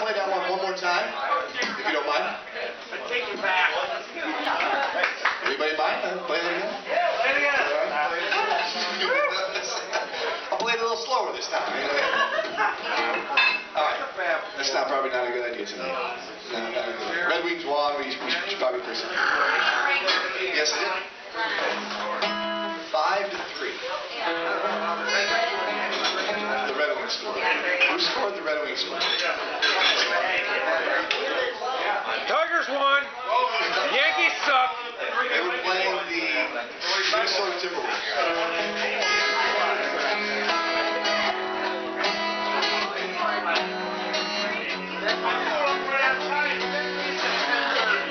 Play that one more time, if you don't mind. Take you back. Anybody mind? Play it again? Yeah, play it again. I'll play it a little slower this time. Alright, that's probably not a good idea tonight. Red Wings won, we should probably play something. Yes, I did. 5-3. The Red Wings scored. Who scored the Red Wings score? Tigers won. Yankees suck. They were playing the Minnesota Timberwolves.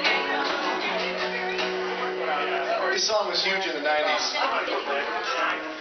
This song was huge in the 90s.